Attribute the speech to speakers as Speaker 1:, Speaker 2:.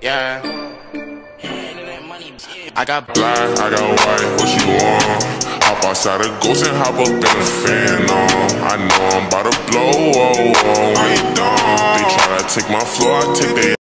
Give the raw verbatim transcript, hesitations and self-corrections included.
Speaker 1: Yeah. I got black, I got white, what you want? Hop outside a ghost and hop up in a fan on. I know I'm about to blow, oh, oh, wait, don't. They tryna take my floor, I take they